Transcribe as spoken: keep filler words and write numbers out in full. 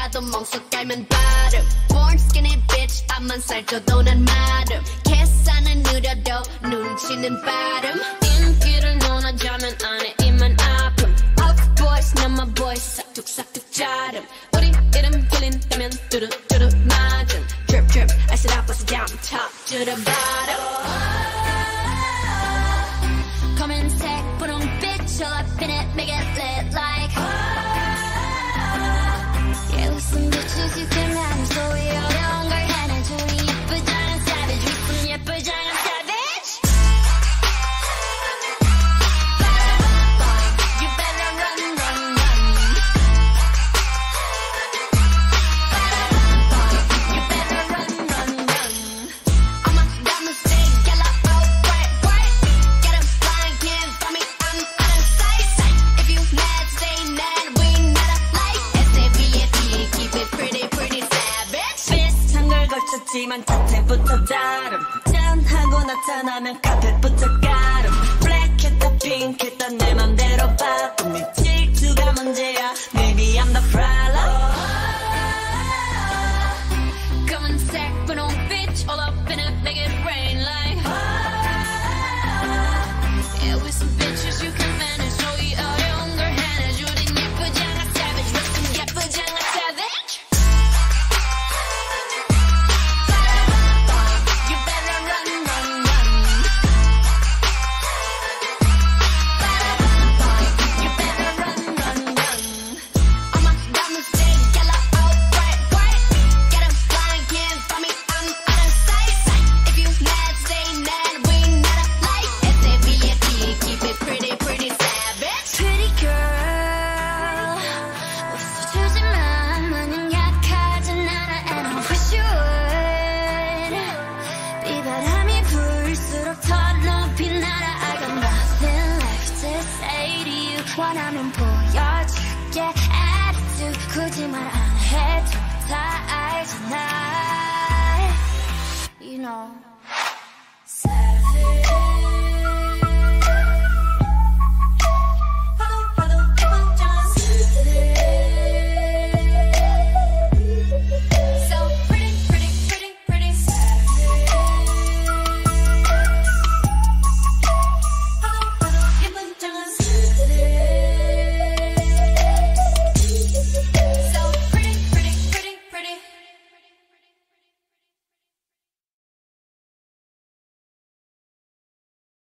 나도 멍석 깔면 바름. Born skinny bitch 앞만 살쪄도 난 마름. 계산은 느려도 눈치는 빠름. 인기를 논하자면 안에 입만 아픔. Of boys not my boys 싹둑싹둑 자름. 우리 이름 들린다면 뚜루뚜루 맞음. Drip drip I said I bust it down from top to the bottom. 검은색 분홍빛 all up in it make it lit like. Yeah with some bitches you can manage so we 어려운 걸 해내줘. 우리 예쁘장한 savage with some 예쁘장한 savage. You better run run run. You better run run run. All my diamonds stay yellow oh bright bright. Get 'em blind can't find me I'm out of sight. If you mad stay mad we not alike. S A V A P keep it pretty pretty savage. 비슷한 걸 걸쳤지만 자태부터 다름. 짠하고 나타나면 카펫부터 가름. 블랙했다 핑크했다 내 맘대로 바쁨. 네 질투가 문제야 Maybe I'm the problem. 검은색 분홍빛 all up in it make it rain like. Yeah with some bitches you can manage so 이 어려운 걸 해내줘. 우린 예쁘장한 savage with some 예쁘장한 savage. You better run run run. You better run run run. All my diamonds stay yellow oh bright bright. Get 'em blind can't find me I'm out of sight. If you mad stay mad we not alike. S A V A P keep it pretty pretty savage. Pretty girl 웃어주지만 마냥 약하진 않아 and I wish you would. 비바람이 불수록 더 높이 날아. I got nothing left to say to you. 원하면 보여줄게 attitude 굳이 말 안 해도 다 알잖아. You know